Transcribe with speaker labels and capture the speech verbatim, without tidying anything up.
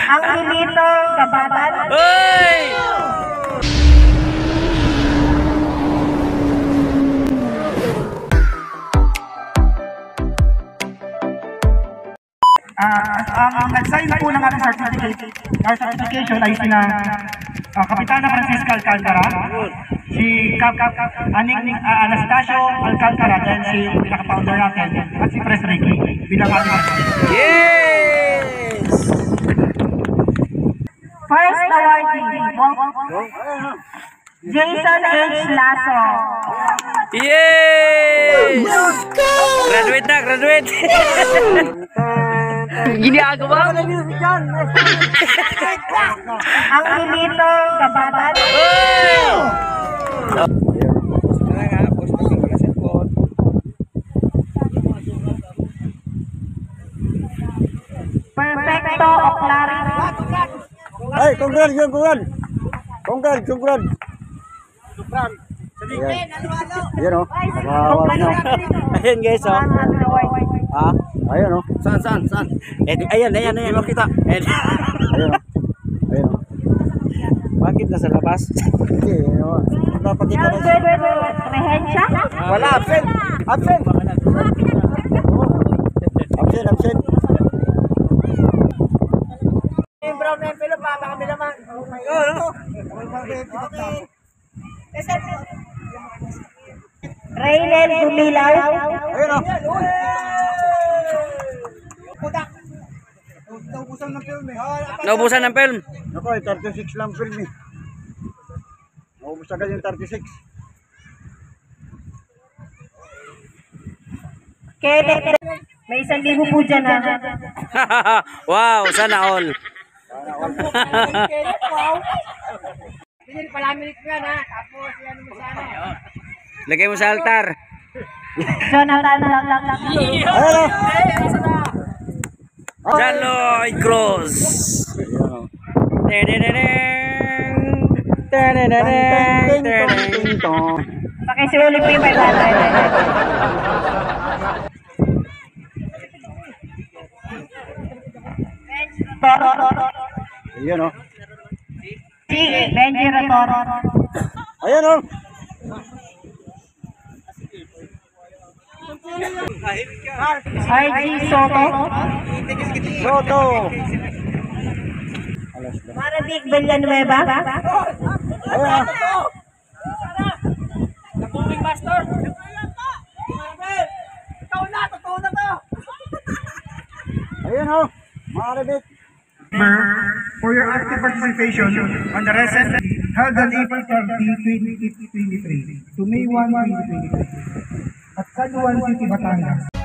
Speaker 1: Ang Hilito Kabatan.
Speaker 2: Hoy!
Speaker 3: Uh, ang ang nag-sign po ng ating certificate, our certification ay sina uh, Kapitana Francisca Alcantara, si Cap Cap Aning uh, Anastasio Alcantara, then si pinaka-founder natin, at si Pres Ricky bilang ating.
Speaker 2: Yes!
Speaker 1: First awardee, Jason H. Lasso.
Speaker 2: Yes! Graduate na, graduate! Gini ako ba?
Speaker 1: Ang Hilito Kabatan. Perfecto Oclari.
Speaker 4: Ay, congrats, congrats. Congrats, congrats. Ayan. Ayan o.
Speaker 2: Ayan guys, oh.
Speaker 4: Ha? Ayan o.
Speaker 2: Saan, saan, saan? Eh, ayan, ayan, ayan, makita. Ayan.
Speaker 4: Ayan o. Ayan o.
Speaker 2: Bakit nasa labas?
Speaker 4: Hindi, o. Napakita na siya.
Speaker 1: Rehensya.
Speaker 2: Wala, absent. Absent.
Speaker 4: Absent, absent.
Speaker 1: Yung brown na yung pilo pa, baka bilaman. Raynel Gumilaw.
Speaker 4: Ayan o.
Speaker 2: Naubusan ng film.
Speaker 4: Ako, ay thirty-six lang film eh. Naubos agad yung thirty-six.
Speaker 1: Kenneth. May isang libo po dyan ha.
Speaker 2: Wow, sana all.
Speaker 1: Pinil palamilik nga na. Tapos yan mo sana.
Speaker 2: Lagay mo sa altar.
Speaker 1: Jonathan lang lang lang.
Speaker 4: Ayan o.
Speaker 2: Jaloy Cross.
Speaker 4: Ayan o.
Speaker 1: Pakisiuli po yung may bata. Toro.
Speaker 4: Ayan o.
Speaker 1: Si Benji Toro.
Speaker 4: Ayan o.
Speaker 1: R G Soto.
Speaker 4: Soto.
Speaker 1: Marabik Villanueva.
Speaker 4: Ayan o. Ayan o. Makarabit.
Speaker 3: For your active participation on the recent held on April thirtieth, twenty twenty-three to May first, twenty twenty-three at San Juan City, Batangas.